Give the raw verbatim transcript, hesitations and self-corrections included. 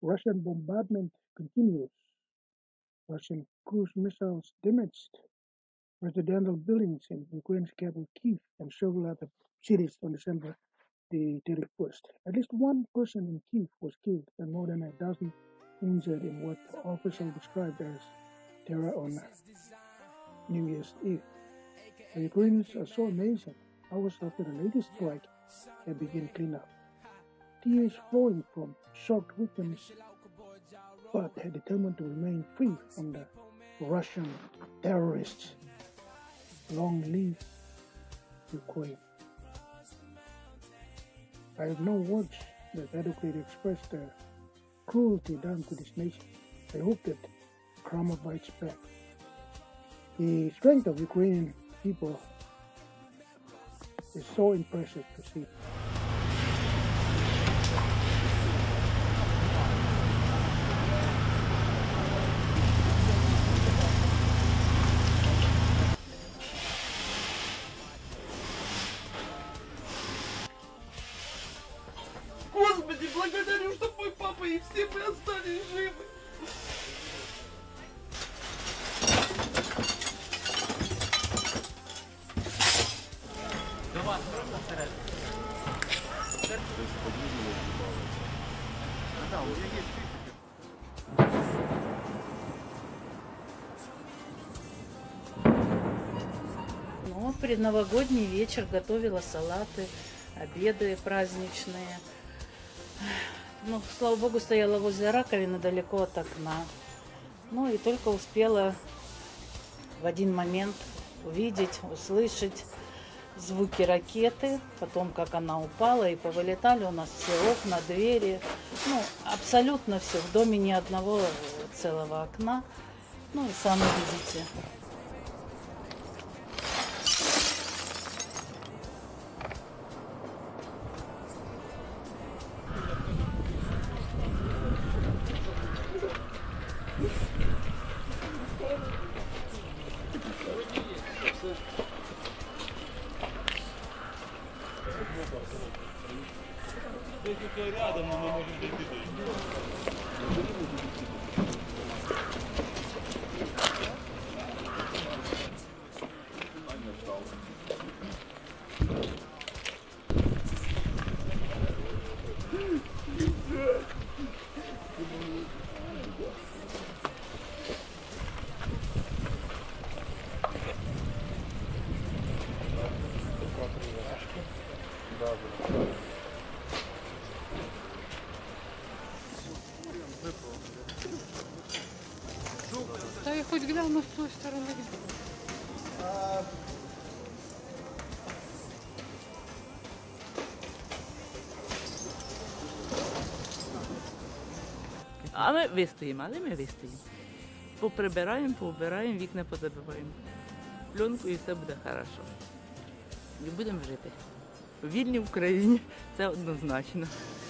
Russian bombardment continues. Russian cruise missiles damaged residential buildings in Ukraine's capital Kyiv and several other cities on December the thirty-first. At least one person in Kyiv was killed and more than a dozen injured in what officials described as terror on New Year's Eve. The Ukrainians are so amazing. Hours after the latest strike, they begin cleanup. Tears flowing from shocked victims, but are determined to remain free from the Russian terrorists. Long live Ukraine. I have no words that adequately express the cruelty done to this nation. I hope that karma bites back. The strength of Ukrainian people is so impressive to see. Господи, благодарю, что мой папа и все мы остались живы. До вас просто всередину. Да, у меня есть Ну, предновогодний вечер, готовила салаты, обеды праздничные. Ну, слава богу, стояла возле раковины, далеко от окна. Ну и только успела в один момент увидеть, услышать звуки ракеты, потом как она упала, и повылетали у нас все окна, двери. Ну, абсолютно все. В доме ни одного целого окна. Ну и сами видите. рядом, но мы можем дойти Да я хоть гляну с той стороны. А ми вистоїмо, але ми вистоїмо. Поприбираємо, поубираємо, вікна позабиваємо. Пленку і все буде хорошо. І будемо жити. В вільній Україні це однозначно.